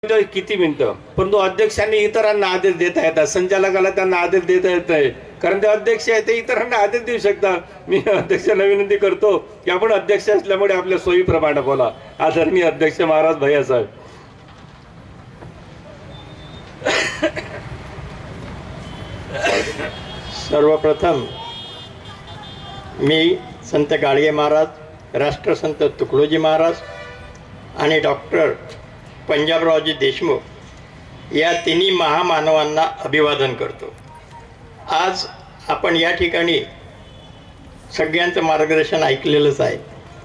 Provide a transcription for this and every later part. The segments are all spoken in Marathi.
किती मिनिटं, परंतु अध्यक्षांनी इतरांना आदेश देता येतात, संचालकाला त्यांना आदेश देता येत नाही, कारण ते अध्यक्ष आहे, ते इतरांना आदेश देऊ शकतात. मी अध्यक्षांना विनंती करतो की आपण अध्यक्ष असल्यामुळे आपल्या सोयीप्रमाणे बोला. आदरणीय अध्यक्ष महाराज भैया साहेब. सर्वप्रथम मी संत गाडगे महाराज, राष्ट्रसंत तुकडोजी महाराज आणि डॉक्टर पंजाबरावजी देशमुख या तिन्ही महामानवांना अभिवादन करतो. आज आपण या ठिकाणी सगळ्यांचं मार्गदर्शन ऐकलेलंच आहे.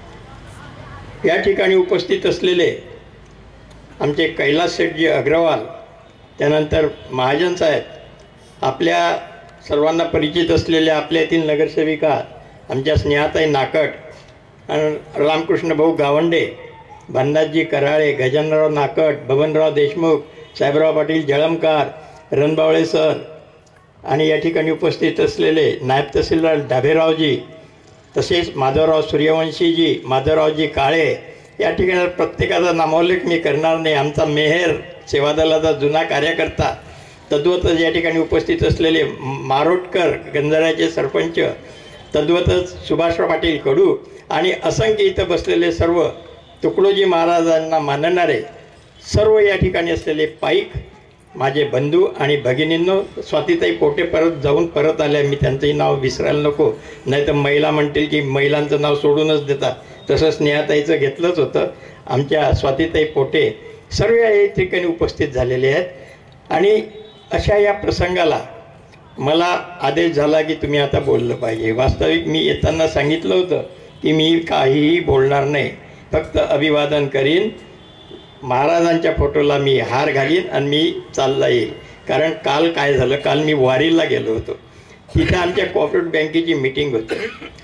या ठिकाणी उपस्थित असलेले आमचे कैलास शेठजी अग्रवाल, त्यानंतर महाजन साहेब, आपल्या सर्वांना परिचित असलेल्या आपल्या येथील नगरसेविका आमच्या स्नेहाताई नाकट, रामकृष्ण भाऊ गावंडे, भन्नाजी कराळे, गजाननराव नाकट, बबनराव देशमुख, साहेबराव पाटील जळमकार, रणबावळे सर आणि या ठिकाणी उपस्थित असलेले नायब तहसीलदार डाभेरावजी, तसेच माधवराव सूर्यवंशीजी, माधवरावजी काळे, या ठिकाणी प्रत्येकाचा नामोल्लेख मी करणार नाही. आमचा मेहेर सेवादलाचा जुना कार्यकर्ता, तद्वतच या ठिकाणी उपस्थित असलेले मारोटकर गंजाऱ्याचे सरपंच, तद्वतच सुभाषराव पाटील कडू आणि असंख्य इथं बसलेले सर्व तुकडोजी महाराजांना मानणारे सर्व या ठिकाणी असलेले पाईक माझे बंधू आणि भगिनींनो. स्वातीताई पोटे परत आल्या, मी त्यांचंही नाव विसरायला नको, नाही तर महिला म्हणतील की महिलांचं नाव सोडूनच देतात. तसं स्नेहाताईचं घेतलंच होतं. आमच्या स्वातीताई पोटे सर्व या ठिकाणी उपस्थित झालेले आहेत आणि अशा या प्रसंगाला मला आदेश झाला की तुम्ही आता बोललं पाहिजे. वास्तविक मी येताना सांगितलं होतं की मी काहीही बोलणार नाही, फक्त अभिवादन करीन, महाराजांच्या फोटोला मी हार घालीन आणि मी चालला येईल. कारण काल काय झालं, काल मी वारीला गेलो होतो, तिथं आमच्या कॉर्पोरेट बँकेची मीटिंग होती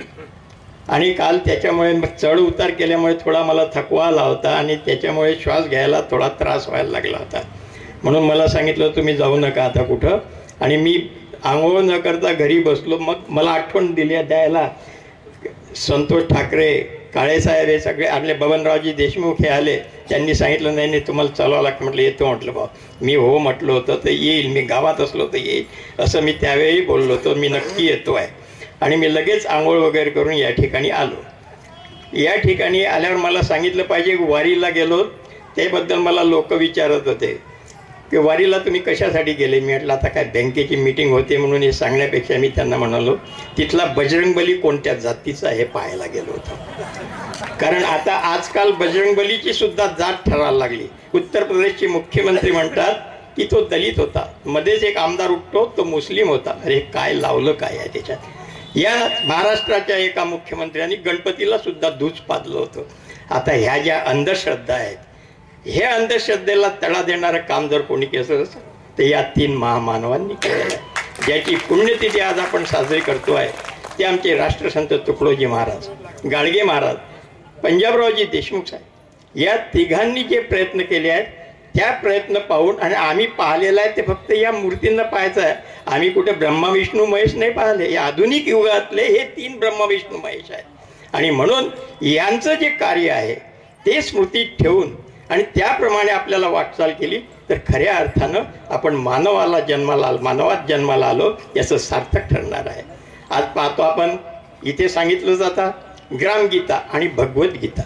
आणि काल त्याच्यामुळे चढ उतार केल्यामुळे थोडा मला थकवा आला होता आणि त्याच्यामुळे श्वास घ्यायला थोडा त्रास व्हायला लागला होता. म्हणून मला सांगितलं तुम्ही जाऊ नका आता कुठं, आणि मी आंघोळ न करता घरी बसलो. मग मला आठवण दिली द्यायला संतोष ठाकरे, काळेसाहेब, हे सगळे आपले बबनरावजी देशमुख हे आले. त्यांनी सांगितलं नाही नाही तुम्हाला चालवावं लागतं. म्हटलं येतो. म्हटलं भाऊ मी हो म्हटलं होतं तर येईल, मी गावात असलो तर येईल असं मी त्यावेळी बोललो होतो. मी नक्की येतो आहे. आणि मी लगेच आंघोळ वगैरे करून या ठिकाणी आलो. या ठिकाणी आल्यावर मला सांगितलं पाहिजे वारीला गेलो, त्याबद्दल मला लोक विचारत होते की वारीला तुम्ही कशासाठी गेले. मी म्हटलं आता काय बँकेची मीटिंग होते म्हणून हे सांगण्यापेक्षा मी त्यांना म्हणालो तिथला बजरंगबली कोणत्या जातीचा हे पाहायला गेलो होतो. कारण आता आजकाल बजरंगबलीची सुद्धा जात ठरायला लागली. उत्तर प्रदेशचे मुख्यमंत्री म्हणतात की तो दलित होता, मध्येच एक आमदार उठतो तो मुस्लिम होता. अरे काय लावलं काय आहे त्याच्यात. या महाराष्ट्राच्या एका मुख्यमंत्र्यांनी गणपतीला सुद्धा धूज पाजलं होतं. आता ह्या ज्या अंधश्रद्धा आहेत, हे अंधश्रद्धेला तडा देणारं काम जर कोणी केलं तर या तीन महामानवांनी केलेलं आहे. ज्याची पुण्यतिथी आज आपण साजरी करतो आहे ते आमचे राष्ट्रसंत तुकडोजी महाराज, गाडगे महाराज, पंजाबरावजी देशमुख साहेब, या तिघांनी जे प्रयत्न केले आहेत त्या प्रयत्न पाहून, आणि आम्ही पाहिलेलं आहे ते फक्त या मूर्तींना पाहायचं आहे. आम्ही कुठे ब्रह्मा विष्णू महेश नाही पाहिले. या आधुनिक युगातले हे तीन ब्रह्मा विष्णू महेश आहेत. आणि म्हणून यांचं जे कार्य आहे ते स्मृतीत ठेवून आणि त्याप्रमाणे आपल्याला वाटचाल केली तर खऱ्या अर्थानं आपण मानवात जन्माला आलो याचं सार्थक ठरणार आहे. आज पाहतो आपण इथे सांगितलं जातं ग्रामगीता आणि भगवद्गीता.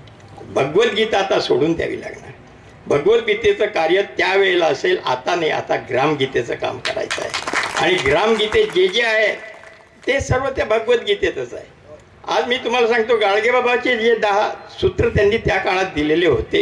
भगवद्गीता आता सोडून द्यावी लागणार. भगवद्गीतेचं कार्य त्यावेळेला असेल, आता नाही. आता ग्रामगीतेचं काम करायचं आहे आणि ग्रामगीतेत जे जे आहे ते सर्व त्या भगवद्गीतेतच आहे. आज मी तुम्हाला सांगतो गाडगेबाबाचे जे 10 सूत्र त्यांनी त्या काळात दिलेले होते,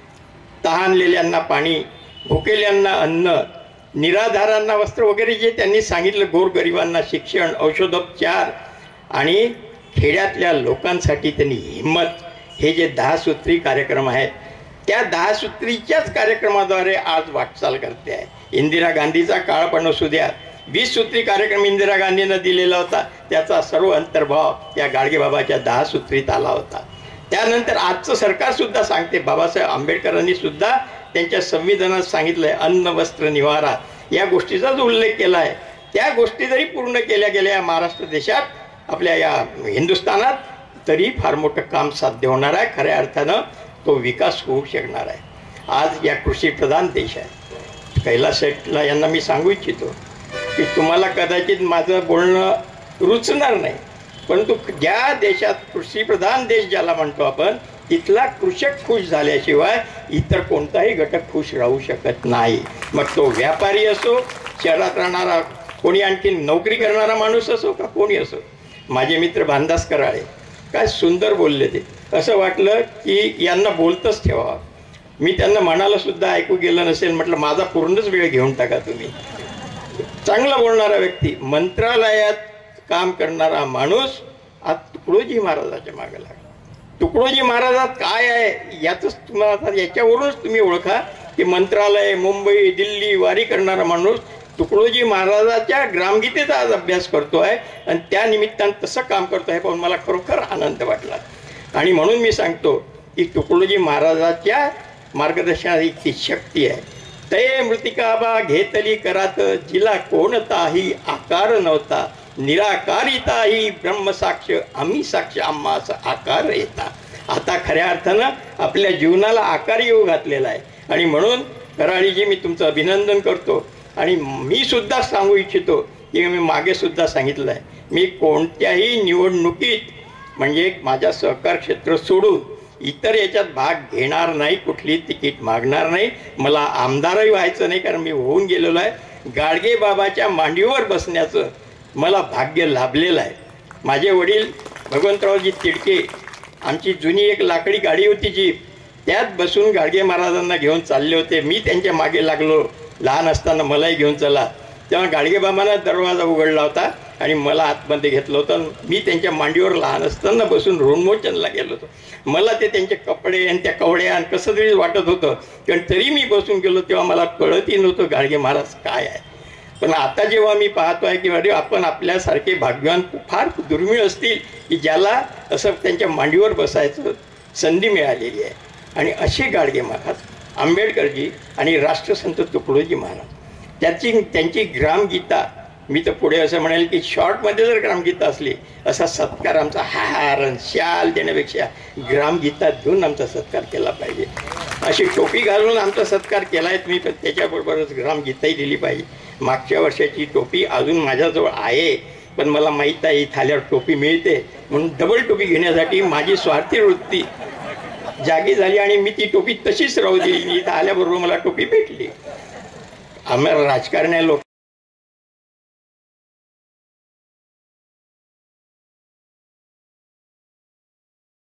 तहानलेल्यांना पाणी, भुकेल्यांना अन्न, निराधारांना वस्त्र वगैरे जे त्यांनी सांगितलं, गोरगरिबांना शिक्षण, औषधोपचार आणि खेड्यातल्या लोकांसाठी त्यांनी हिंमत, हे जे 10 सूत्री कार्यक्रम आहेत त्या 10 सूत्रीच्याच कार्यक्रमाद्वारे आज वाटचाल करते आहे. इंदिरा गांधीचा काळ पण असू द्या, 20 सूत्री कार्यक्रम इंदिरा गांधीनं दिलेला होता, त्याचा सर्व अंतर्भाव या गाडगेबाबाच्या 10 सूत्रीत आला होता. त्यानंतर आजचं सरकारसुद्धा सांगते, बाबासाहेब आंबेडकरांनी सुद्धा त्यांच्या संविधानात सांगितलं आहे अन्न वस्त्र निवारा, या गोष्टीचाच उल्लेख केला आहे. त्या गोष्टी जरी पूर्ण केल्या गेल्या या महाराष्ट्र देशात, आपल्या या हिंदुस्थानात, तरी फार मोठं काम साध्य होणार आहे. खऱ्या अर्थानं तो विकास होऊ शकणार आहे. आज या कृषीप्रधान देश आहे. कैलास शेटला यांना मी सांगू इच्छितो की तुम्हाला कदाचित माझं बोलणं रुचणार नाही, परंतु ज्या देशात कृषीप्रधान देश ज्याला म्हणतो आपण, तिथला कृषक खुश झाल्याशिवाय इतर कोणताही घटक खुश राहू शकत नाही. मग तो व्यापारी असो, शहरात राहणारा कोणी आणखी नोकरी करणारा माणूस असो का कोणी असो. माझे मित्र भानदास कराळे काय सुंदर बोलले ते. असं वाटलं की यांना बोलतच ठेवावं. मी त्यांना म्हणाला सुद्धा ऐकू गेलं नसेल, म्हटलं माझा पूर्णच वेळ घेऊन टाका तुम्ही. चांगला बोलणारा व्यक्ती, मंत्रालयात काम करणारा माणूस आज तुकडोजी महाराजाच्या मागे लागला. तुकडोजी महाराजात काय आहे याचंच तुम्हाला, याच्यावरूनच तुम्ही ओळखा की मंत्रालय, मुंबई, दिल्ली वारी करणारा माणूस तुकडोजी महाराजाच्या ग्रामगीतेचा आज अभ्यास करतो आहे आणि त्या निमित्तानं तसं काम करतो आहे पाहून मला खरोखर आनंद वाटला. आणि म्हणून मी सांगतो की तुकडोजी महाराजाच्या मार्गदर्शनात ती शक्ती आहे. ते मृतिकाबा घेतली करात, जिला कोणताही आकार नव्हता, निराकारिताही ब्रह्मसाक्ष, आम्ही साक्ष आम्हास आकार येता. आता खऱ्या अर्थानं आपल्या जीवनाला आकार येऊ घातलेला आहे. आणि म्हणून कराळीजी मी तुमचं अभिनंदन करतो. आणि मी सुद्धा सांगू इच्छितो की मी मागे सुद्धा सांगितलं आहे, मी कोणत्याही निवडणुकीत म्हणजे माझ्या सहकार क्षेत्र सोडून इतर याच्यात भाग घेणार नाही, कुठली तिकीट मागणार नाही. मला आमदारही व्हायचं नाही, कारण मी होऊन गेलेलो आहे. गाडगे बाबाच्या मांडीवर बसण्याचं मला भाग्य लाभलेलं आहे. माझे वडील भगवंतरावजी तिडके, आमची जुनी एक लाकडी गाडी होती जीप, त्यात बसून गाडगे महाराजांना घेऊन चालले होते. मी त्यांच्या मागे लागलो. लहान असताना मलाही घेऊन चला. तेव्हा गाडगेबाबांना दरवाजा उघडला होता आणि मला आतमध्ये घेतलं होतं. मी त्यांच्या मांडीवर लहान असताना बसून ऋणमोचनला गेलो होतो. मला ते त्यांचे कपडे आणि त्या कवड्या आणि कसं तरी वाटत होतं, कारण तरी मी बसून गेलो तेव्हा मला कळतही नव्हतं गाडगे महाराज काय आहे. पण आता जेव्हा मी पाहतो आहे की अरे आपण आपल्यासारखे भाग्यवान फार दुर्मिळ असतील की ज्याला असं त्यांच्या मांडीवर बसायचं संधी मिळालेली आहे. आणि असे गाडगे महाराज, आंबेडकरजी आणि राष्ट्रसंत तुकडोजी महाराज, त्यांची ग्रामगीता, मी तर पुढे असं म्हणेल की शॉर्टमध्ये जर ग्रामगीता असली, असा सत्कार आमचा हार आणि शाल देण्यापेक्षा ग्रामगीता देऊन आमचा सत्कार केला पाहिजे. अशी टोपी घालून आमचा सत्कार केला आहे तुम्ही, पण त्याच्याबरोबरच ग्रामगीताही दिली पाहिजे. मागच्या वर्षाची टोपी अजून माझ्याजवळ आहे, पण मला माहीत आहे इथं आल्यावर टोपी मिळते म्हणून डबल टोपी घेण्यासाठी माझी स्वार्थी वृत्ती जागी झाली आणि मी ती टोपी तशीच राहू दिली. इथं आल्याबरोबर मला टोपी भेटली. आम्हाला राजकारण्या लोक